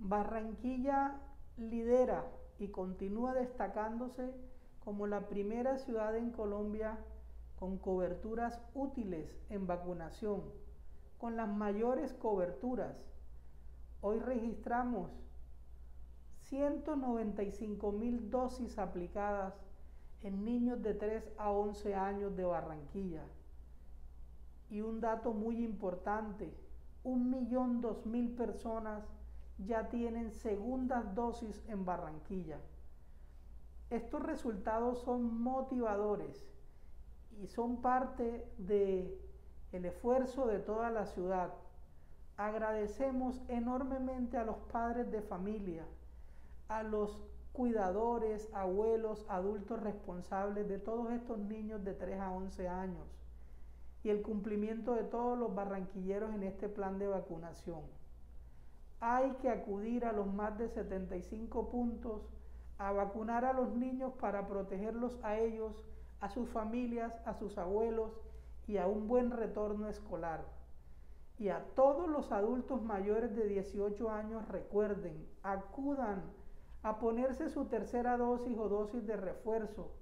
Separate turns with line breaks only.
Barranquilla lidera y continúa destacándose como la primera ciudad en Colombia con coberturas útiles en vacunación, con las mayores coberturas. Hoy registramos 195.000 dosis aplicadas en niños de 3 a 11 años de Barranquilla. Y un dato muy importante, 1.002.000 personas ya tienen segundas dosis en Barranquilla. Estos resultados son motivadores y son parte del esfuerzo de toda la ciudad. Agradecemos enormemente a los padres de familia, a los cuidadores, abuelos, adultos responsables de todos estos niños de 3 a 11 años y el cumplimiento de todos los barranquilleros en este plan de vacunación. Hay que acudir a los más de 75 puntos a vacunar a los niños para protegerlos a ellos, a sus familias, a sus abuelos y a un buen retorno escolar. Y a todos los adultos mayores de 18 años, recuerden, acudan a ponerse su tercera dosis o dosis de refuerzo